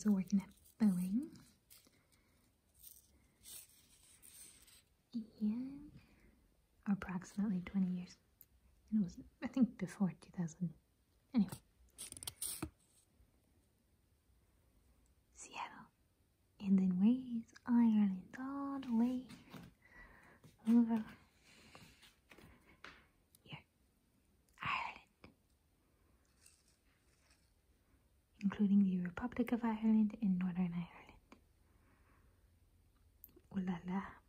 also working at Boeing. Yeah, approximately 20 years. And it was, I think, before 2000. Anyway. Seattle. And then where's Ireland? All the way over here. Ireland. Including the Republic of Ireland and Northern Ireland. Ooh la la.